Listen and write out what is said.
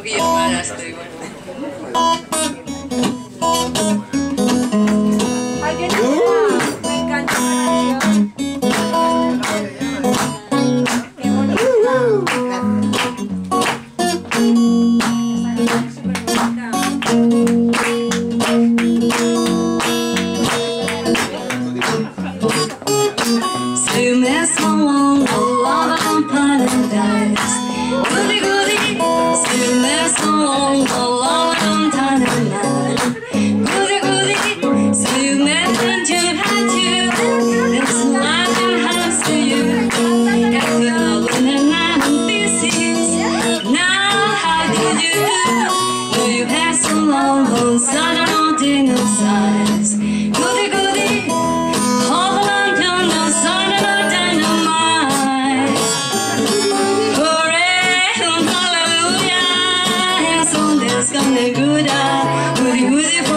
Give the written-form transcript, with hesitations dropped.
poquillo más estoy bueno. Ay, qué linda. Me encanta la canción. Qué bonita. So you met someone along on paradise. Goody, goody. So you met someone along on paradise. Goody, goody. So you met and you had to. It's life and house to you. If you're alone and I'm busy. Now how did you do? Do you have someone who's not on dinner size? Goody, goody. Hold on to no sun and no dynamite. Hooray, hallelujah. And so there's gonna good. Goody, goody.